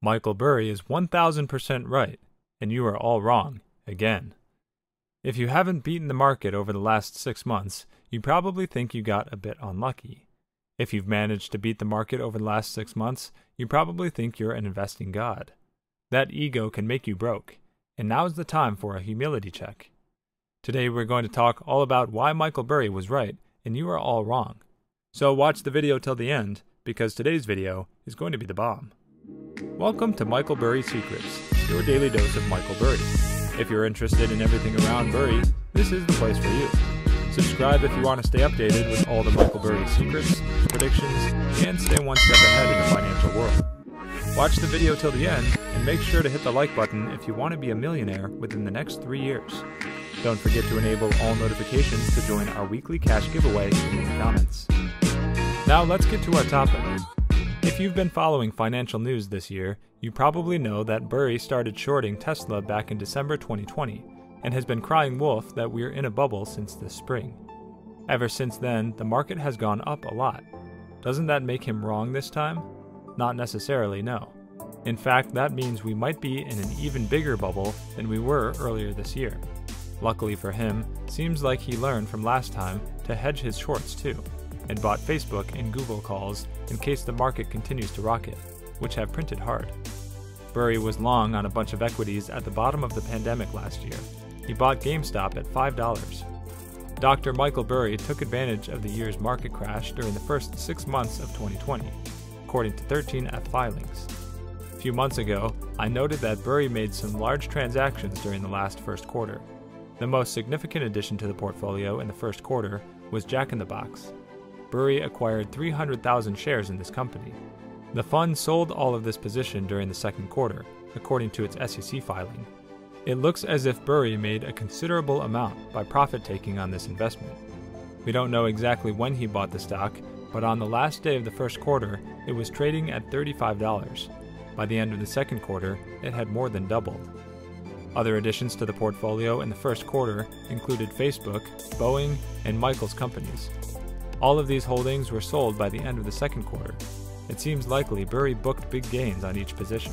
Michael Burry is 1000% right, and you are all wrong, again. If you haven't beaten the market over the last 6 months, you probably think you got a bit unlucky. If you've managed to beat the market over the last 6 months, you probably think you're an investing god. That ego can make you broke, and now's the time for a humility check. Today we're going to talk all about why Michael Burry was right and you are all wrong. So watch the video till the end, because today's video is going to be the bomb. Welcome to Michael Burry Secrets, your daily dose of Michael Burry. If you're interested in everything around Burry, this is the place for you. Subscribe if you want to stay updated with all the Michael Burry secrets, predictions, and stay one step ahead in the financial world. Watch the video till the end, and make sure to hit the like button if you want to be a millionaire within the next 3 years. Don't forget to enable all notifications to join our weekly cash giveaway in the comments. Now let's get to our topic. If you've been following financial news this year, you probably know that Burry started shorting Tesla back in December 2020 and has been crying wolf that we're in a bubble since this spring. Ever since then, the market has gone up a lot. Doesn't that make him wrong this time? Not necessarily, no. In fact, that means we might be in an even bigger bubble than we were earlier this year. Luckily for him, seems like he learned from last time to hedge his shorts too, and bought Facebook and Google calls in case the market continues to rocket, which have printed hard. Burry was long on a bunch of equities at the bottom of the pandemic last year. He bought GameStop at $5. Dr. Michael Burry took advantage of the year's market crash during the first 6 months of 2020, according to 13F filings. A few months ago, I noted that Burry made some large transactions during the last first quarter. The most significant addition to the portfolio in the first quarter was Jack in the Box. Burry acquired 300,000 shares in this company. The fund sold all of this position during the second quarter, according to its SEC filing. It looks as if Burry made a considerable amount by profit-taking on this investment. We don't know exactly when he bought the stock, but on the last day of the first quarter, it was trading at $35. By the end of the second quarter, it had more than doubled. Other additions to the portfolio in the first quarter included Facebook, Boeing, and Michael's companies. All of these holdings were sold by the end of the second quarter. It seems likely Burry booked big gains on each position.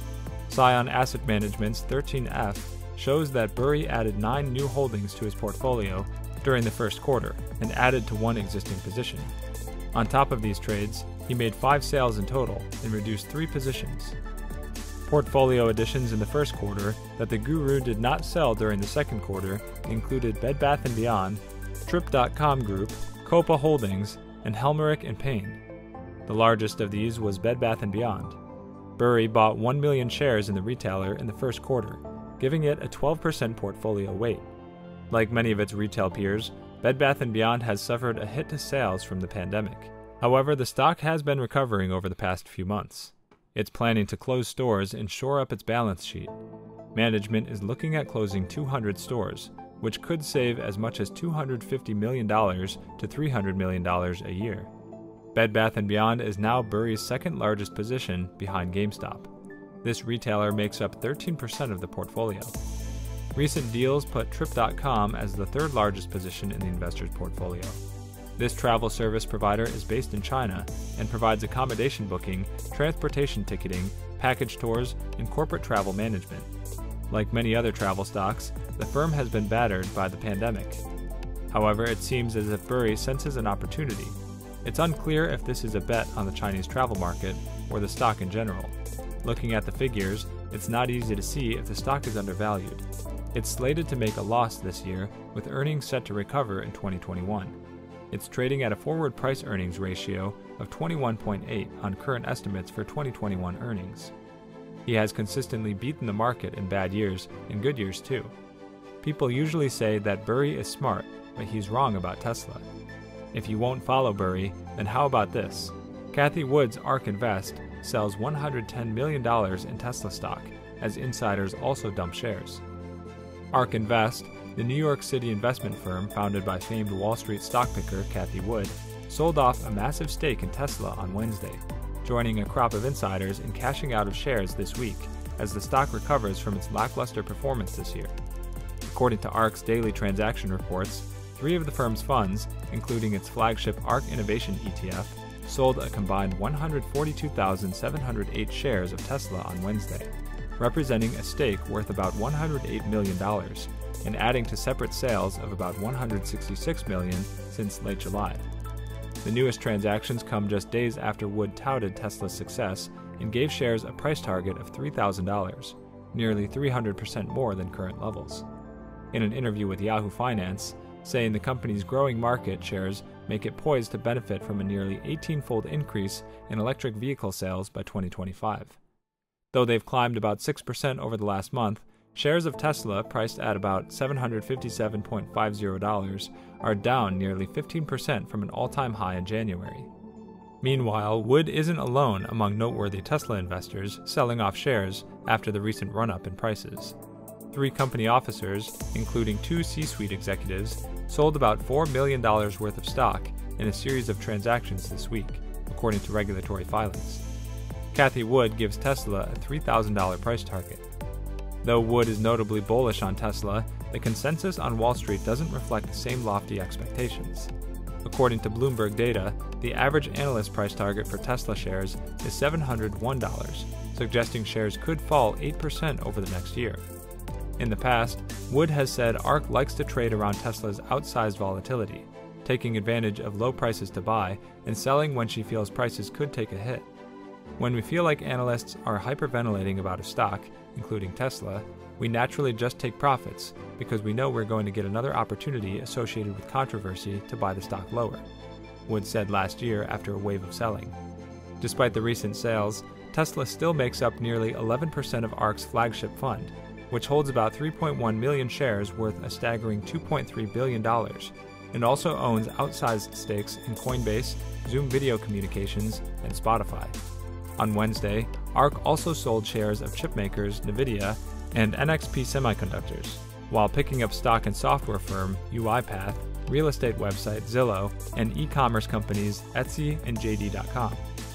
Scion Asset Management's 13F shows that Burry added 9 new holdings to his portfolio during the first quarter and added to one existing position. On top of these trades, he made 5 sales in total and reduced 3 positions. Portfolio additions in the first quarter that the guru did not sell during the second quarter included Bed Bath & Beyond, Trip.com Group, Copa Holdings, and Helmerich & Payne. The largest of these was Bed Bath & Beyond. Burry bought 1 million shares in the retailer in the first quarter, giving it a 12% portfolio weight. Like many of its retail peers, Bed Bath & Beyond has suffered a hit to sales from the pandemic. However, the stock has been recovering over the past few months. It's planning to close stores and shore up its balance sheet. Management is looking at closing 200 stores, which could save as much as $250 million to $300 million a year. Bed Bath & Beyond is now Burry's second largest position behind GameStop. This retailer makes up 13% of the portfolio. Recent deals put Trip.com as the third largest position in the investor's portfolio. This travel service provider is based in China and provides accommodation booking, transportation ticketing, package tours, and corporate travel management. Like many other travel stocks, the firm has been battered by the pandemic. However, it seems as if Burry senses an opportunity. It's unclear if this is a bet on the Chinese travel market or the stock in general. Looking at the figures, it's not easy to see if the stock is undervalued. It's slated to make a loss this year, with earnings set to recover in 2021. It's trading at a forward price earnings ratio of 21.8 on current estimates for 2021 earnings. He has consistently beaten the market in bad years and good years too. People usually say that Burry is smart, but he's wrong about Tesla. If you won't follow Burry, then how about this? Cathie Wood's ARK Invest sells $110 million in Tesla stock, as insiders also dump shares. ARK Invest, the New York City investment firm founded by famed Wall Street stock picker Cathie Wood, sold off a massive stake in Tesla on Wednesday, joining a crop of insiders in cashing out of shares this week as the stock recovers from its lackluster performance this year. According to ARK's daily transaction reports, 3 of the firm's funds, including its flagship ARK Innovation ETF, sold a combined 142,708 shares of Tesla on Wednesday, representing a stake worth about $108 million and adding to separate sales of about $166 million since late July. The newest transactions come just days after Wood touted Tesla's success and gave shares a price target of $3,000, nearly 300% more than current levels. In an interview with Yahoo Finance, saying the company's growing market shares make it poised to benefit from a nearly 18-fold increase in electric vehicle sales by 2025. Though they've climbed about 6% over the last month, shares of Tesla, priced at about $757.50, are down nearly 15% from an all-time high in January. Meanwhile, Wood isn't alone among noteworthy Tesla investors selling off shares after the recent run-up in prices. 3 company officers, including 2 C-suite executives, sold about $4 million worth of stock in a series of transactions this week, according to regulatory filings. Cathie Wood gives Tesla a $3,000 price target. Though Wood is notably bullish on Tesla, the consensus on Wall Street doesn't reflect the same lofty expectations. According to Bloomberg data, the average analyst price target for Tesla shares is $701, suggesting shares could fall 8% over the next year. In the past, Wood has said ARK likes to trade around Tesla's outsized volatility, taking advantage of low prices to buy and selling when she feels prices could take a hit. When we feel like analysts are hyperventilating about a stock, including Tesla, we naturally just take profits because we know we're going to get another opportunity associated with controversy to buy the stock lower, Wood said last year after a wave of selling. Despite the recent sales, Tesla still makes up nearly 11% of ARK's flagship fund, which holds about 3.1 million shares worth a staggering $2.3 billion, and also owns outsized stakes in Coinbase, Zoom Video Communications, and Spotify. On Wednesday, ARK also sold shares of chipmakers NVIDIA and NXP Semiconductors, while picking up stock in software firm UiPath, real estate website Zillow, and e-commerce companies Etsy and JD.com.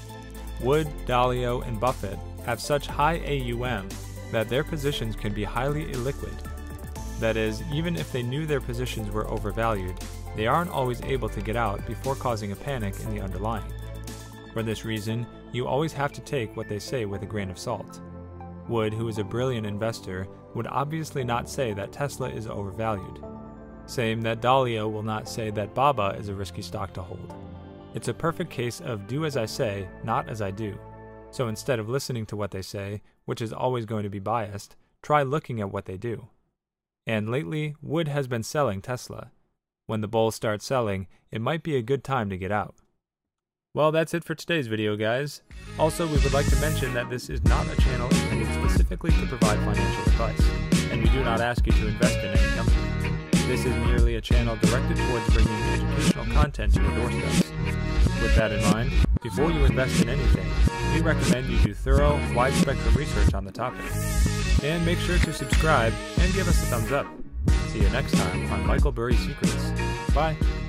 Wood, Dalio, and Buffett have such high AUM that their positions can be highly illiquid. That is, even if they knew their positions were overvalued, they aren't always able to get out before causing a panic in the underlying. For this reason, you always have to take what they say with a grain of salt. Wood, who is a brilliant investor, would obviously not say that Tesla is overvalued. Same that Dalio will not say that Baba is a risky stock to hold. It's a perfect case of do as I say, not as I do. So instead of listening to what they say, which is always going to be biased, try looking at what they do. And lately, Wood has been selling Tesla. When the bulls start selling, it might be a good time to get out. Well, that's it for today's video, guys. Also, we would like to mention that this is not a channel intended specifically to provide financial advice, and we do not ask you to invest in any company. This is merely a channel directed towards bringing educational content to your doorsteps. With that in mind, before you invest in anything, we recommend you do thorough, wide-spectrum research on the topic. And make sure to subscribe and give us a thumbs up. See you next time on Michael Burry Secrets. Bye.